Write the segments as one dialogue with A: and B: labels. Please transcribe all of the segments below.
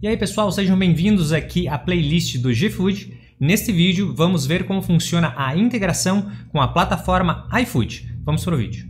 A: E aí pessoal, sejam bem-vindos aqui à playlist do GFood. Neste vídeo vamos ver como funciona a integração com a plataforma iFood. Vamos para o vídeo.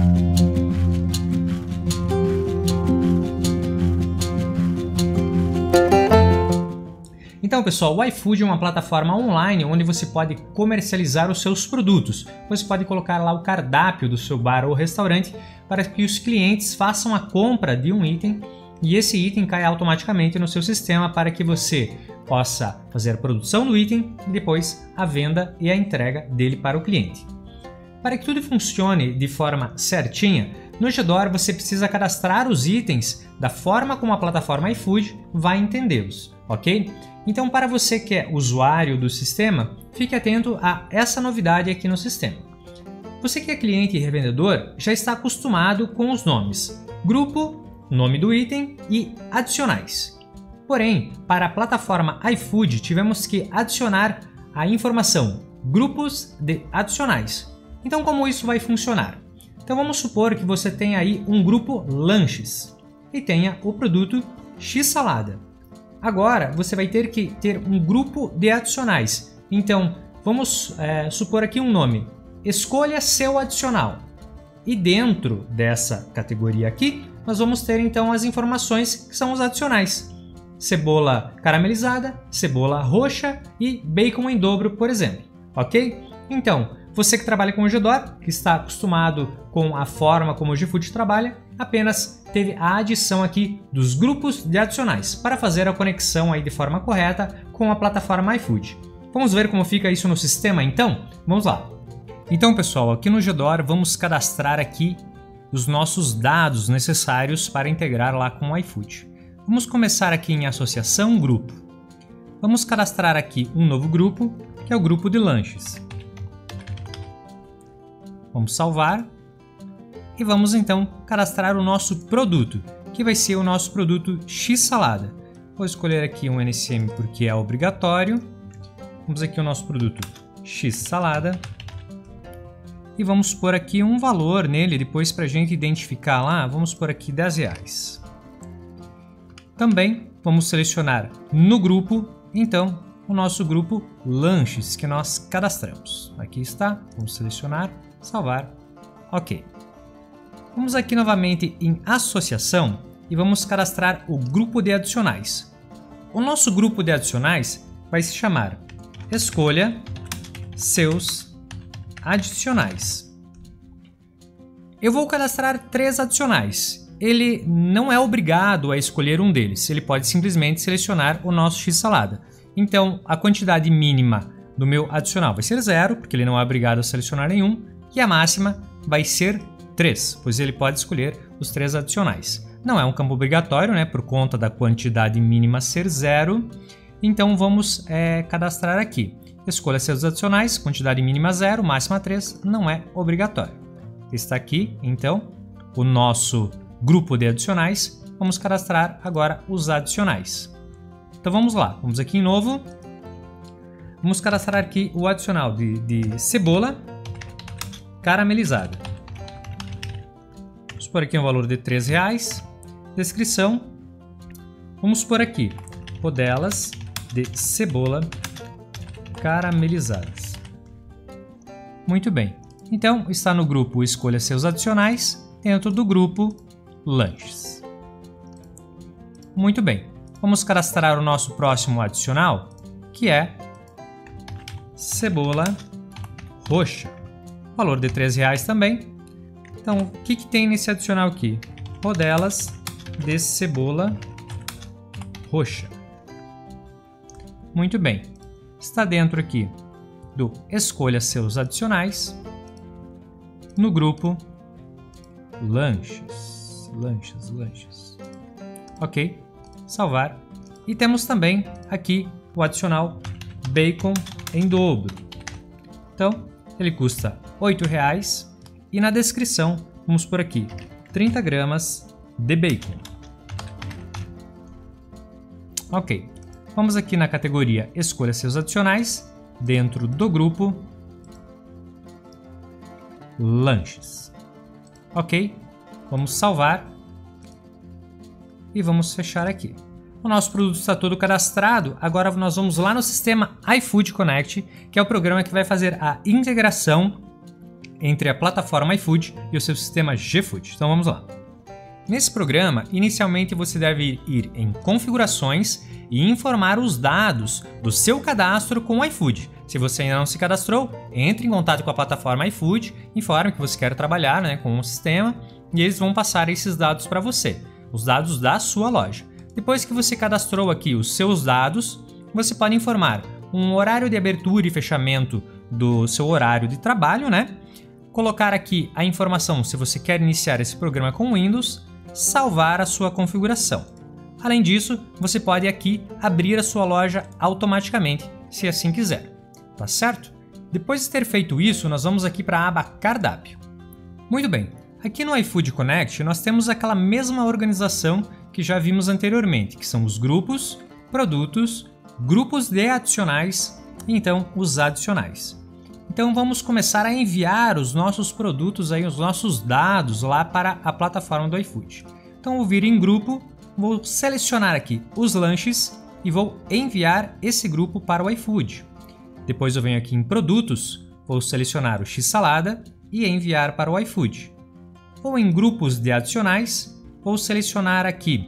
A: Então pessoal, o iFood é uma plataforma online onde você pode comercializar os seus produtos. Você pode colocar lá o cardápio do seu bar ou restaurante para que os clientes façam a compra de um item e esse item cai automaticamente no seu sistema para que você possa fazer a produção do item e depois a venda e a entrega dele para o cliente. Para que tudo funcione de forma certinha, no GDOR você precisa cadastrar os itens da forma como a plataforma iFood vai entendê-los, ok? Então, para você que é usuário do sistema, fique atento a essa novidade aqui no sistema. Você que é cliente e revendedor já está acostumado com os nomes grupo, nome do item e adicionais. Porém, para a plataforma iFood tivemos que adicionar a informação grupos de adicionais. Então, como isso vai funcionar? Então, vamos supor que você tenha aí um grupo lanches e tenha o produto X-salada. Agora, você vai ter que ter um grupo de adicionais. Então, vamos supor aqui um nome. Escolha seu adicional. E dentro dessa categoria aqui, nós vamos ter então as informações que são os adicionais. Cebola caramelizada, cebola roxa e bacon em dobro, por exemplo. Ok? Então, você que trabalha com o GDOR, que está acostumado com a forma como o GFood trabalha, apenas teve a adição aqui dos grupos de adicionais para fazer a conexão aí de forma correta com a plataforma iFood. Vamos ver como fica isso no sistema então? Vamos lá! Então pessoal, aqui no GDOR vamos cadastrar aqui os nossos dados necessários para integrar lá com o iFood. Vamos começar aqui em associação grupo. Vamos cadastrar aqui um novo grupo, que é o grupo de lanches. Vamos salvar e vamos então cadastrar o nosso produto, que vai ser o nosso produto X-salada. Vou escolher aqui um NSM porque é obrigatório. Vamos aqui o nosso produto X-salada. E vamos pôr aqui um valor nele, depois para a gente identificar lá, vamos pôr aqui R$10. Também vamos selecionar no grupo, então, o nosso grupo lanches que nós cadastramos. Aqui está, vamos selecionar, salvar, ok. Vamos aqui novamente em associação e vamos cadastrar o grupo de adicionais. O nosso grupo de adicionais vai se chamar Escolha seus adicionais. Eu vou cadastrar 3 adicionais. Ele não é obrigado a escolher um deles, ele pode simplesmente selecionar o nosso X-salada. Então, a quantidade mínima do meu adicional vai ser 0, porque ele não é obrigado a selecionar nenhum, e a máxima vai ser 3, pois ele pode escolher os 3 adicionais. Não é um campo obrigatório, né, por conta da quantidade mínima ser 0, então vamos cadastrar aqui. Escolha seus adicionais, quantidade mínima 0, máxima 3, não é obrigatório. Está aqui, então, o nosso grupo de adicionais. Vamos cadastrar agora os adicionais. Então vamos lá, vamos aqui em novo. Vamos cadastrar aqui o adicional de cebola caramelizada. Vamos pôr aqui um valor de R$3. Descrição. Vamos pôr aqui rodelas de cebola caramelizadas. Muito bem. Então, está no grupo Escolha seus adicionais, dentro do grupo Lanches. Muito bem. Vamos cadastrar o nosso próximo adicional, que é cebola roxa. Valor de R$3 também. Então, o que tem nesse adicional aqui? Rodelas de cebola roxa. Muito bem. Está dentro aqui do Escolha seus adicionais, no grupo Lanches. Ok, salvar. E temos também aqui o adicional Bacon em dobro. Então, ele custa R$8 e na descrição vamos por aqui 30 gramas de bacon. Ok. Vamos aqui na categoria Escolha seus adicionais, dentro do grupo Lanches. Ok, vamos salvar e vamos fechar aqui. o nosso produto está todo cadastrado. Agora nós vamos lá no sistema iFood Connect, que é o programa que vai fazer a integração entre a plataforma iFood e o seu sistema GFood. Então vamos lá. Nesse programa, inicialmente você deve ir em configurações e informar os dados do seu cadastro com o iFood. Se você ainda não se cadastrou, entre em contato com a plataforma iFood, informe que você quer trabalhar, né, com o sistema e eles vão passar esses dados para você, os dados da sua loja. Depois que você cadastrou aqui os seus dados, você pode informar um horário de abertura e fechamento do seu horário de trabalho, né? Colocar aqui a informação se você quer iniciar esse programa com Windows, salvar a sua configuração. Além disso, você pode aqui abrir a sua loja automaticamente, se assim quiser. Tá certo? Depois de ter feito isso, nós vamos aqui para a aba Cardápio. Muito bem, aqui no iFood Connect nós temos aquela mesma organização que já vimos anteriormente, que são os grupos, produtos, grupos de adicionais e então os adicionais. Então vamos começar a enviar os nossos produtos, aí, os nossos dados lá para a plataforma do iFood. Então vou vir em grupo, vou selecionar aqui os lanches e vou enviar esse grupo para o iFood. Depois eu venho aqui em produtos, vou selecionar o X-salada e enviar para o iFood. Ou em grupos de adicionais, vou selecionar aqui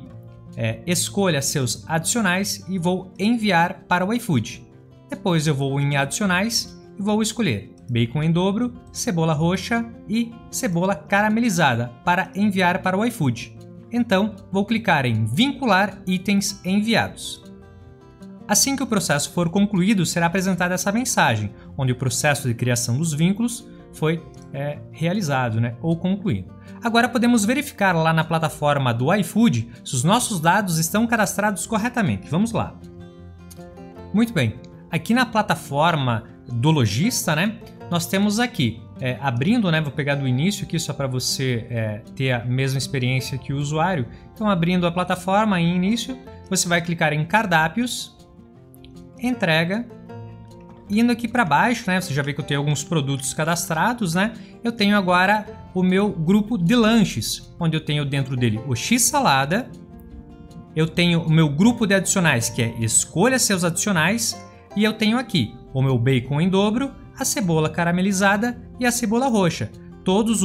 A: escolha seus adicionais e vou enviar para o iFood. Depois eu vou em adicionais e vou escolher bacon em dobro, cebola roxa e cebola caramelizada para enviar para o iFood. Então, vou clicar em vincular itens enviados. Assim que o processo for concluído, será apresentada essa mensagem, onde o processo de criação dos vínculos foi realizado, né, ou concluído. Agora podemos verificar lá na plataforma do iFood se os nossos dados estão cadastrados corretamente. Vamos lá. Muito bem. Aqui na plataforma do lojista, né, nós temos aqui, abrindo, né, vou pegar do início aqui só para você ter a mesma experiência que o usuário. Então, abrindo a plataforma em início, você vai clicar em cardápios, entrega, indo aqui para baixo, né, você já vê que eu tenho alguns produtos cadastrados, né, eu tenho agora o meu grupo de lanches, onde eu tenho dentro dele o X-salada, eu tenho o meu grupo de adicionais, que é escolha seus adicionais, e eu tenho aqui o meu bacon em dobro, a cebola caramelizada e a cebola roxa. Todos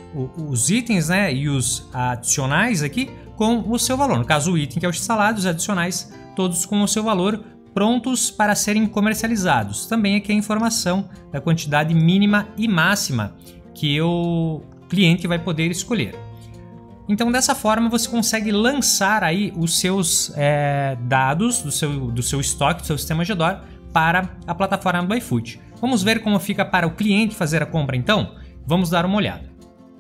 A: os itens, né, e os adicionais aqui com o seu valor. No caso, o item que é o X-salada, os adicionais todos com o seu valor, prontos para serem comercializados. Também aqui a informação da quantidade mínima e máxima que o cliente vai poder escolher. Então, dessa forma, você consegue lançar aí os seus dados do seu estoque, do seu sistema GDOR, para a plataforma do iFood. Vamos ver como fica para o cliente fazer a compra então? Vamos dar uma olhada.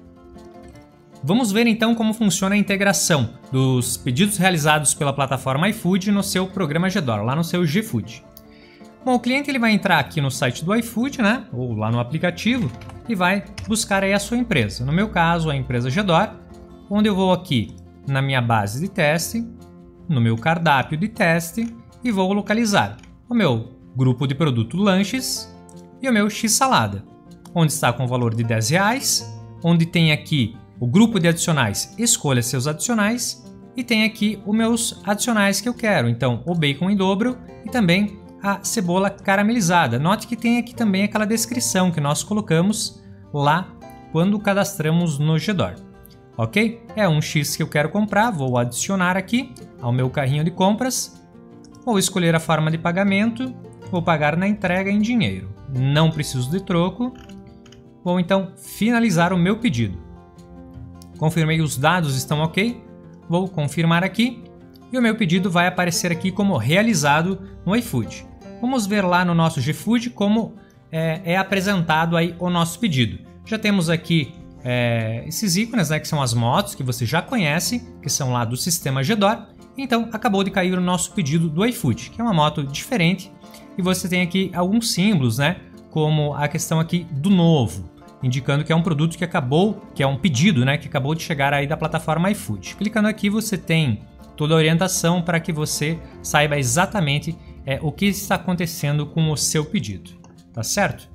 A: Vamos ver então como funciona a integração dos pedidos realizados pela plataforma iFood no seu programa GDOR, lá no seu GFood. Bom, o cliente ele vai entrar aqui no site do iFood, né, ou lá no aplicativo, e vai buscar aí a sua empresa. No meu caso, a empresa GDOR, onde eu vou aqui na minha base de teste, no meu cardápio de teste, e vou localizar o meu grupo de produto lanches e o meu X-salada, onde está com o valor de R$10, onde tem aqui o grupo de adicionais, escolha seus adicionais, e tem aqui os meus adicionais que eu quero, então o bacon em dobro e também a cebola caramelizada. Note que tem aqui também aquela descrição que nós colocamos lá quando cadastramos no GDOR. Ok? É um X que eu quero comprar, vou adicionar aqui ao meu carrinho de compras, vou escolher a forma de pagamento, vou pagar na entrega em dinheiro, não preciso de troco, vou então finalizar o meu pedido. Confirmei os dados estão ok, vou confirmar aqui e o meu pedido vai aparecer aqui como realizado no iFood. Vamos ver lá no nosso GFood como é apresentado aí o nosso pedido. Já temos aqui esses ícones, né, que são as motos que você já conhece, que são lá do sistema GDOR. Então acabou de cair o nosso pedido do iFood, que é uma moto diferente, e você tem aqui alguns símbolos, né, como a questão aqui do novo, indicando que é um produto que é um pedido, né, que acabou de chegar aí da plataforma iFood. Clicando aqui você tem toda a orientação para que você saiba exatamente o que está acontecendo com o seu pedido, tá certo?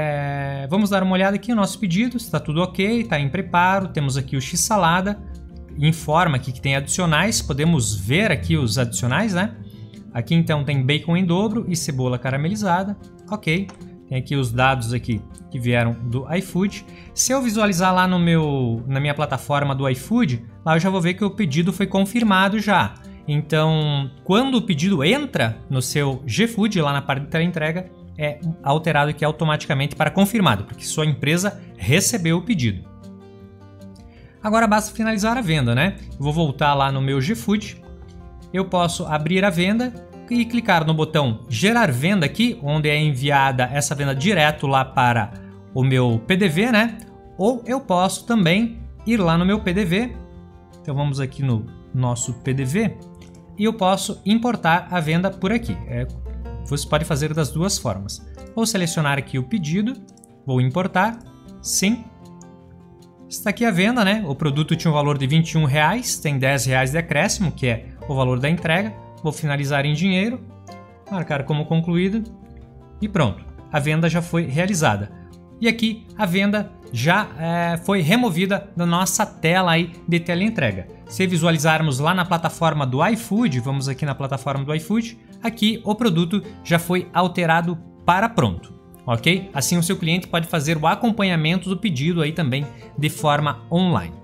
A: Vamos dar uma olhada aqui no nosso pedido, está tudo ok, está em preparo, temos aqui o X-salada, informa aqui que tem adicionais, podemos ver aqui os adicionais, né? Aqui então tem bacon em dobro e cebola caramelizada, ok. Tem aqui os dados aqui que vieram do iFood. Se eu visualizar lá na minha plataforma do iFood, lá eu já vou ver que o pedido foi confirmado já. Então, quando o pedido entra no seu GFood, lá na parte de teleentrega, é alterado aqui automaticamente para confirmado, porque sua empresa recebeu o pedido. Agora basta finalizar a venda, né? Eu vou voltar lá no meu GFood, eu posso abrir a venda e clicar no botão gerar venda aqui, onde é enviada essa venda direto lá para o meu PDV, né? Ou eu posso também ir lá no meu PDV, então vamos aqui no nosso PDV, e eu posso importar a venda por aqui. Você pode fazer das duas formas. Vou selecionar aqui o pedido, vou importar, sim. Está aqui a venda, né? O produto tinha um valor de R$21, tem R$10 de acréscimo, que é o valor da entrega. Vou finalizar em dinheiro, marcar como concluído e pronto. A venda já foi realizada. E aqui a venda já foi removida da nossa tela aí de teleentrega. Se visualizarmos lá na plataforma do iFood, vamos aqui na plataforma do iFood, aqui o produto já foi alterado para pronto, ok? Assim o seu cliente pode fazer o acompanhamento do pedido aí também de forma online.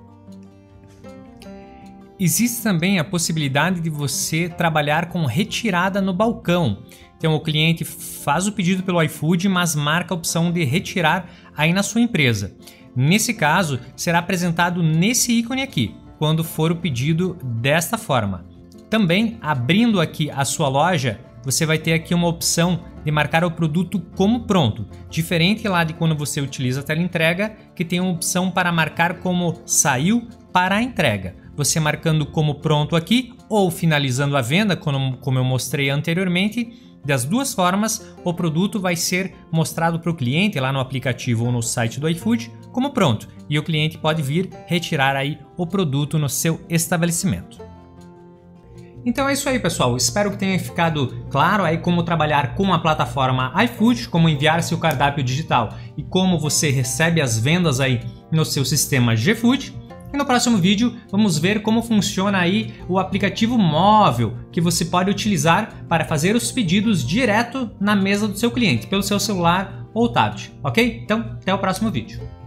A: Existe também a possibilidade de você trabalhar com retirada no balcão. Então o cliente faz o pedido pelo iFood, mas marca a opção de retirar aí na sua empresa. Nesse caso, será apresentado nesse ícone aqui, quando for o pedido desta forma. Também, abrindo aqui a sua loja, você vai ter aqui uma opção de marcar o produto como pronto, diferente lá de quando você utiliza a teleentrega, que tem uma opção para marcar como saiu para a entrega. Você marcando como pronto aqui ou finalizando a venda, como eu mostrei anteriormente, das duas formas o produto vai ser mostrado para o cliente lá no aplicativo ou no site do iFood como pronto, e o cliente pode vir retirar aí o produto no seu estabelecimento. Então é isso aí, pessoal. Espero que tenha ficado claro aí como trabalhar com a plataforma iFood, como enviar seu cardápio digital e como você recebe as vendas aí no seu sistema GFood. E no próximo vídeo vamos ver como funciona aí o aplicativo móvel que você pode utilizar para fazer os pedidos direto na mesa do seu cliente, pelo seu celular ou tablet, ok? Então, até o próximo vídeo.